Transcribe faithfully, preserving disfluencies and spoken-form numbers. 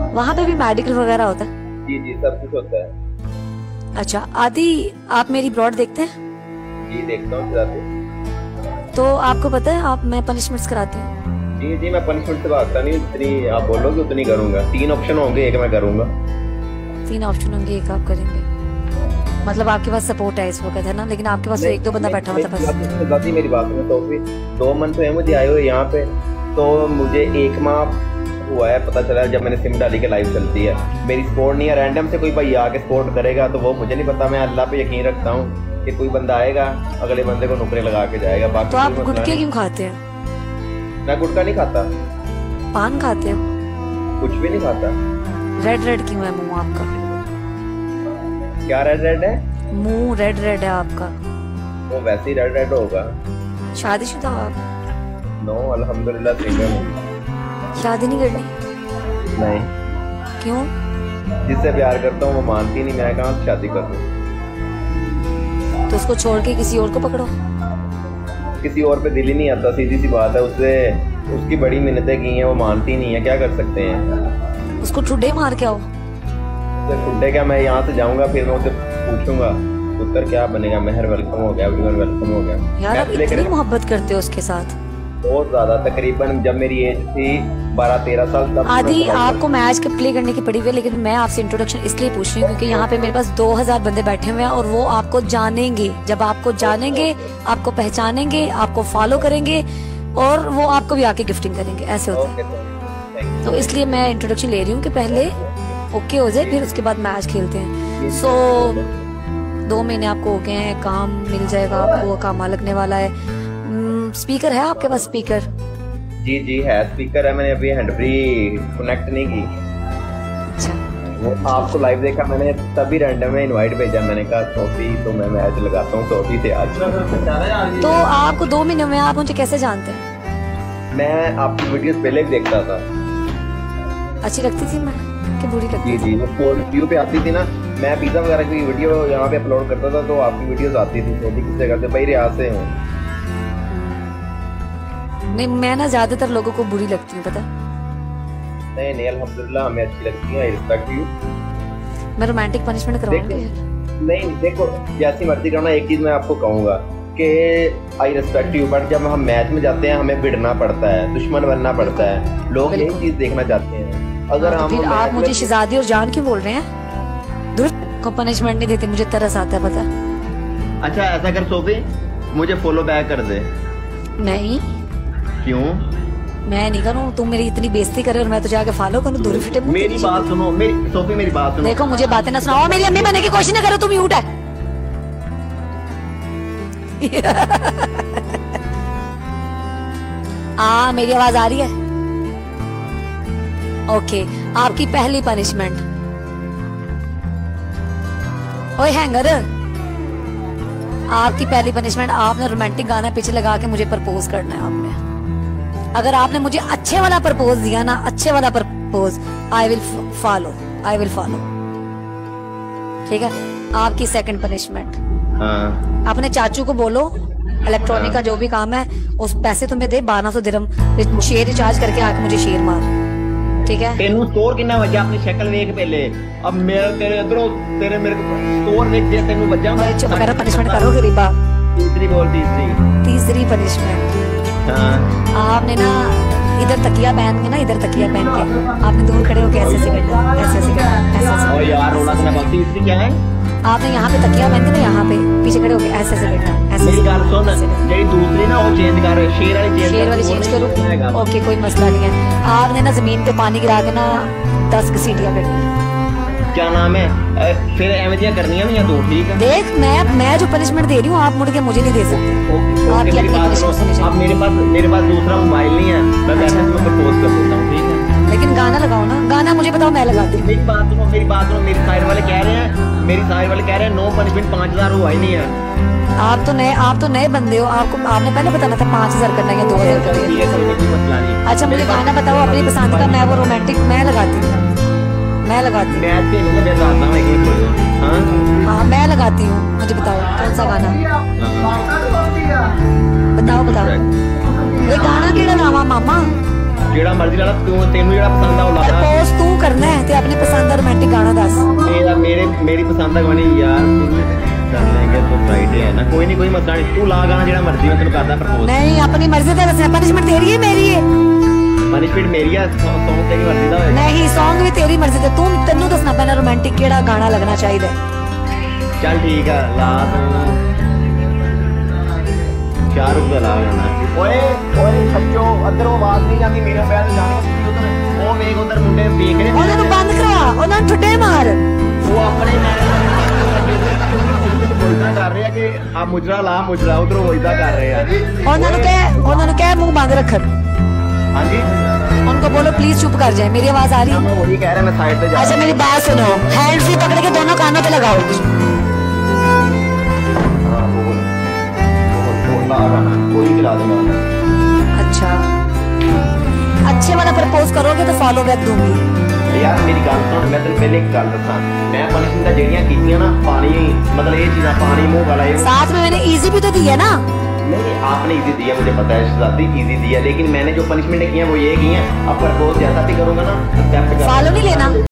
वहाँ पे भी मेडिकल वगैरह होता है? जी जी सब कुछ होता है। अच्छा आदि, आप मेरी ब्रॉड देखते हैं? जी देखता हूँ। तो आपको पता है आप मैं पनिशमेंट्स कराती हूँ? जी जी मैं पनिशमेंट से भागता नहीं, जितनी आप बोलोगे उतनी करूँगा। तीन ऑप्शन होंगे, एक मैं करूँगा। तीन ऑप्शन होंगे, एक आप करेंगे। मतलब आपके पास सपोर्ट है इस वक्त, है ना? लेकिन आपके पास तो एक दो बंदा बैठा हुआ था बस। दादी मेरी बात सुनो। तो फिर दो मंथ हुए मुझे आए हुए यहाँ पे, तो मुझे एक माह हुआ है पता चला जब मैंने सिम डाली के लाइव चलती है। मेरी सपोर्ट नहीं है, रैंडम से कोई भाई आके सपोर्ट करेगा तो वो मुझे नहीं पता। मैं अल्लाह पे यकीन रखता हूँ कि कोई बंदा आएगा अगले बंदे को नुकरे लगा के जाएगा। बाकी तो आप गुटखे क्यों खाते हैं? मैं गुटखा नहीं खाता। पान खाते हैं? कुछ भी नहीं खाता। रेड रेड क्यों है मुंह आपका? क्या रेड रेड है? मुंह रेड रेड है आपका। वो वैसे ही रेड रेड होगा। शादीशुदा आप? नो अल्हम्दुलिल्लाह सिंगल। शादी नहीं करनी? नहीं। क्यों? जिससे प्यार करता हूँ वो मानती नहीं, मैं कहाँ से शादी करूँ? तो उसको छोड़ के किसी और को पकड़ो। किसी और पे दिल ही नहीं आता, सीधी सी बात है। उससे उसकी बड़ी मिन्नतें की हैं, वो मानती नहीं है, क्या कर सकते हैं? उसको ठुड्डे मार के आओ। ठुड्डे क्या, मैं यहाँ से जाऊंगा फिर मैं उसे पूछूंगा उत्तर क्या बनेगा। मेहर वेलकम हो गया, एवरीवन वेलकम हो गया। यार आप इतनी मोहब्बत करते हो उसके साथ? बहुत ज्यादा। तकरीबन जब मेरी एज थी बारह तेरह साल तब। आदि आपको मैच के प्ले करने की पड़ी हुई है, लेकिन मैं आपसे इंट्रोडक्शन इसलिए पूछ रही हूँ क्योंकि यहाँ पे मेरे पास दो हजार बंदे बैठे हुए हैं और वो आपको जानेंगे। जब आपको जानेंगे, आपको पहचानेंगे, आपको फॉलो करेंगे और वो आपको भी आके गिफ्टिंग करेंगे। ऐसे होता है। तो इसलिए मैं इंट्रोडक्शन ले रही हूँ कि पहले ओके हो जाए, फिर उसके बाद मैच खेलते हैं। सो दो महीने आपको हो गए हैं, काम मिल जाएगा आपको, काम लगने वाला है। स्पीकर है आपके पास? स्पीकर? जी जी है, स्पीकर है। मैंने अभी हैंड फ्री कनेक्ट नहीं की। अच्छा। वो आपको लाइव देखा मैंने, तभी रैंडम में इनवाइट भेजा। मैंने कहा सोफी तो मैं मैच लगाता हूँ सोफी से आज। तो आपको दो महीने में आप मुझे कैसे जानते हैं? मैं आपकी वीडियोस पहले भी देखता था। अच्छी लगती थी मैं कि बुरी लगती? जी जी वो व्यू पे आती थी ना, मैं पिज्जा वगैरह की वीडियो यहाँ पे अपलोड करता था तो आपकी वीडियोस आती थी। सोफी किस जगह से? भाई रियाज से हूँ। नहीं मैं ना ज्यादातर लोगों को बुरी लगती हूँ, पता? नहीं नहीं अल्हम्दुलिल्लाह हमें अच्छी लगती है। I respect you. मैं रोमांटिक पनिशमेंट करवाऊंगी? नहीं देखो जैसी मर्जी करना, एक चीज मैं आपको कहूंगा कि आई रिस्पेक्ट यू, बट जब हम मैच में जाते हैं हमें भिड़ना पड़ता है, दुश्मन बनना पड़ता है। लोग यही चीज देखना चाहते हैं। अगर हम फिर आप मुझे शहजादी और जान क्यों बोल रहे हैं? दुरुस्त को पनिशमेंट नहीं देते, मुझे तरस आता है, पता? अच्छा ऐसा कर सोफी, मुझे फॉलो बैक कर दे। नहीं। क्यों? मैं नहीं करूँ। तुम मेरी इतनी बेइज्जती करे और मैं तुझे आगे फॉलो करूँ? दूर फिटे। मेरी बात सुनो, मेरी सोफी मेरी बात सुनो। देखो मुझे बातें ना सुनाओ, मेरी अम्मी बनने की कोशिश ना करो, तुम म्यूट है। आ, मेरी आवाज आ रही है? ओके। आपकी पहली पनिशमेंट। ओए हैंगर, आपकी पहली पनिशमेंट, आपने रोमांटिक गाना पीछे लगा के मुझे प्रपोज करना है। आपने अगर आपने मुझे अच्छे वाला प्रपोज दिया ना, अच्छे वाला propose, I will follow, I will follow. ठीक है? आपकी सेकंड पनिशमेंट, हाँ। अपने चाचू को बोलो इलेक्ट्रॉनिक का जो भी काम है उस पैसे तुम्हें दे बारह सौ दिरहम, शेयर रिचार्ज करके आके मुझे शेयर मार। ठीक है? तेनू स्टोर कितना बजा? अपनी शक्ल देख पहले। अब मेरे तेरे इधरों तेरे मेरे को स्टोर देख दे, तेनू बजा। मैं चुप कर, पनिशमेंट करो गरीबा। तीसरी बोल। तीसरी तीसरी पनिशमेंट, हाँ। आपने ना इधर तकिया पहन के ना, इधर तकिया पहन के आपने दूर खड़े होकर ऐसे ऐसे करना, ऐसे ऐसे करना, ऐसे ऐसे। ओ यार रोना सुना बात। तीसरी क्या है? आपने यहाँ पे तकिया पहन के ना, यहाँ पे पीछे खड़े होकर ऐसे ऐसे करना, ऐसे। मेरी गाल सुन, जेडी दूसरी ना वो चेंज कर, शेर वाली चेंज, शेर वाली चेंज करो। ओके कोई मसला नहीं है। आपने ना जमीन पे पानी गिरा के ना दस घसीटियां करनी है। क्या नाम है? फिर एवजियां करनी है दो। ठीक है? देख मैं मैं जो पनिशमेंट दे रही हूँ आप मुड़ के मुझे नहीं दे सकते। आपकी अपनी पनिशमेंट सुनिए। अब मेरे पास मेरे पास दूसरा मोबाइल नहीं है, मैं वैसे तुम्हें प्रपोज कर देता हूँ। ठीक है? लेकिन गाना लगाओ ना, गाना मुझे बताओ, मैं लगाती हूँ। मेरी बात सुनो, मेरी बात सुनो। मेरी साइड वाले कह रहे हैं, मेरी साइड वाले कह रहे हैं नो पनिशमेंट पाँच हजार हुआ ही नहीं है। आप तो नए आप तो नए बंदे हो, आपको आपने पहले बताना था पाँच हजार करना है, दो हजार करना है। अच्छा मुझे गाना बताओ अपनी पसंद का, मैं वो रोमांटिक मैं लगाती हूँ, मैं लगाती हूँ। हाँ मैं लगाती हूँ, मुझे बताओ कौन सा गाना? बताओ बताओ ये गाना केड़ा लावा मामा? जेड़ा मर्जी ला, तू तेनू जेड़ा पसंद आ वो ला। प्रपोज तू करना है, बस। मेरा मेरे मेरी पसंद का गाने यार कर लेंगे तो फ्राइडे है ना, कोई नहीं कोई मसला नहीं, तू ला गाना जेड़ा मर्जी मैं तेन करदा प्रपोज। नहीं अपनी मर्जी का दसना, पनिशमेंट तेरी है मेरी है? पनिशमेंट मेरी है, सॉन्ग तेरी मर्जी दा होएगा। नहीं सॉन्ग भी तेरी मर्जी दा, तू तेनू दसना पैना रोमांटिक केड़ा गाना लगना चाहिए। चल ठीक है ला तू शाहरुख दा ला गाना। ओए ओए सच्चो अंदरों आवाज नहीं आती, मेरे पैर से जाने उधर ओ वेख उधर मुंडे वेख रहे ਉਹਨਾਂ ਨੂੰ ਬੰਦ ਕਰਾ, ਉਹਨਾਂ ਨੂੰ ਠੁੱਡੇ ਮਾਰ। वो अपने मुजरा कर रहे हैं कि आप मुजरा ला मुजरा उधर वो इदा कर रहे हैं। ਉਹਨਾਂ ਨੂੰ ਕਹਿ, ਉਹਨਾਂ ਨੂੰ ਕਹਿ मुंह बंद रखन। हाँ जी उनको बोलो प्लीज चुप कर जाए, मेरी आवाज आ रही है? मैं वही कह रहा मैं साइड पे जा। अच्छा मेरी बात सुनो, हैंड फ्री पकड़ के दोनों कानों पे लगाओ। हाँ बोल बोल ला गाना कोई गिरा देगा। अच्छा अच्छे वाला प्रपोज करोगे तो फॉलो बैक दूंगी। यार मेरी गल सुन, मैं तेन पहले एक गल दसा, मैं पनिशमेंट जेड़ियां कीतियां ना पानी मतलब ये चीज़ां पानी मुंह वाला ये साथ में मैंने इजी भी तो दिया ना। नहीं आपने इजी दिया मुझे पता है, शहजादी इजी दिया, लेकिन मैंने जो पनिशमेंट की है वो ये की है, अब प्रपोज जैसा भी करूंगा ना स्टेप फॉलो नहीं लेना।